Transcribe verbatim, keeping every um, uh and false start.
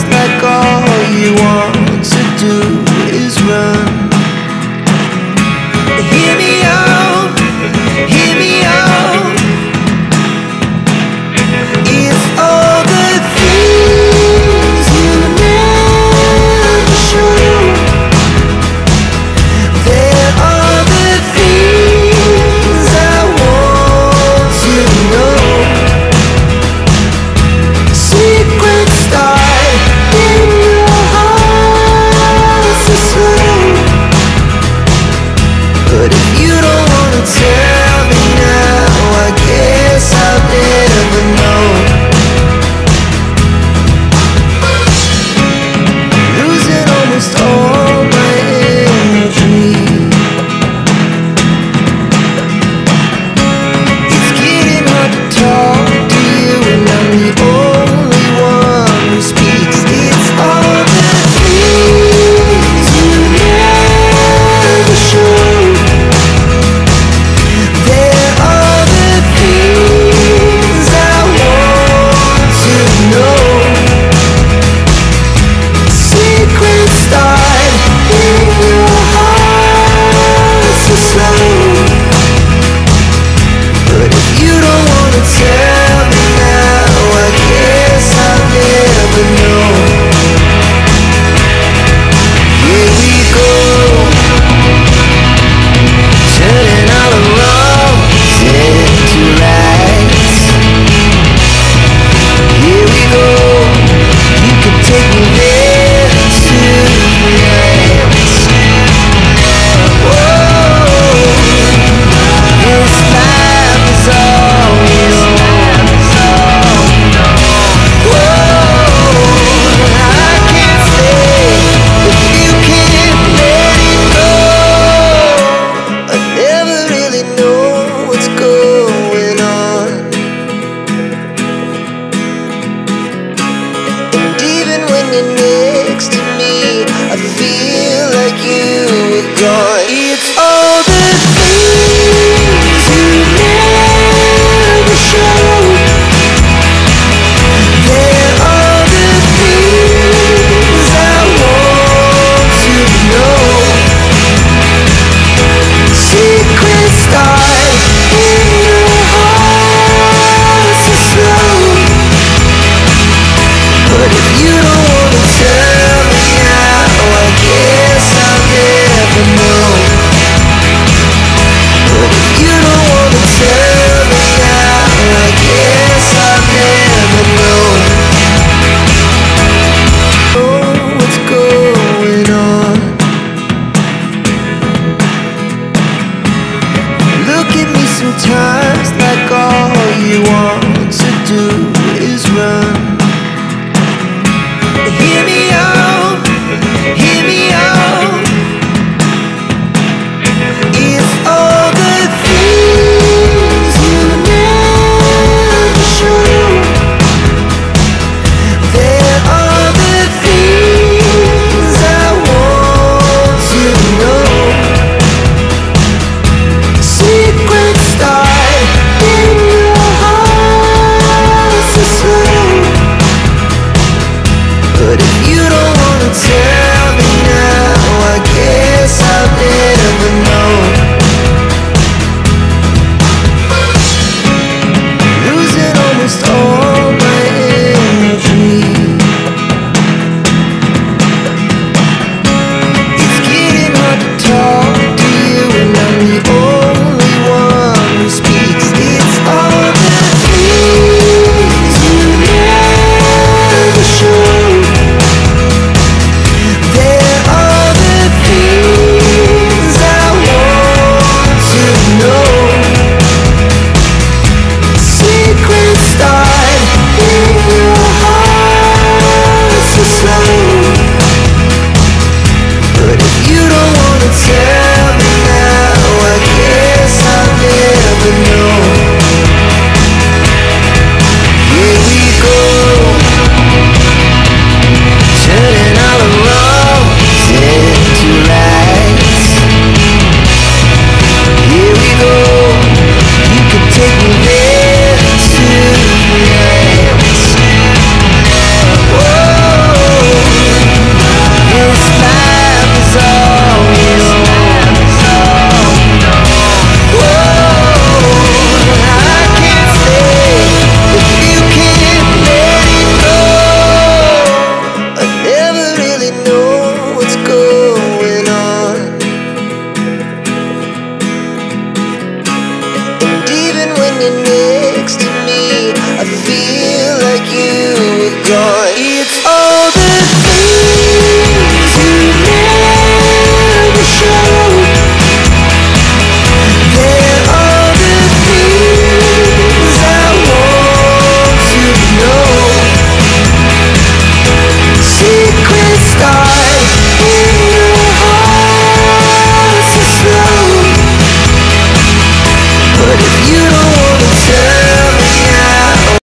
like all you want to do is run. Hear me out, hear me out. It's all the things you never show. There are the things I want to know. Secrets start in your heart so slow. But if you don't wanna tell me now, I guess I'll never know. Losing almost all my energy. It's getting hard to talk to you, and I'm the only one who speaks. It's all the things you never show. There are the things I want to know. Secrets start in your heart so slow. But if you don't wanna tell me now, I guess I'll never know. Here we go, turning all the wrongs into rights. Here we go, you can take me there tonight. Whoa, this life is all we know. Whoa, I can't stay if you can't let it go. I never really know what's going on, and even when you're next to me, I feel like you were gone. It's all the things you never show. There are the things I want to know. Secrets start in your heart so slow. But if you don't wanna tell me now, I guess I'll never know. But if you don't wanna tell me now, I guess I'll never know. Oh, what's going on? Look at me sometimes like all you want to do is run.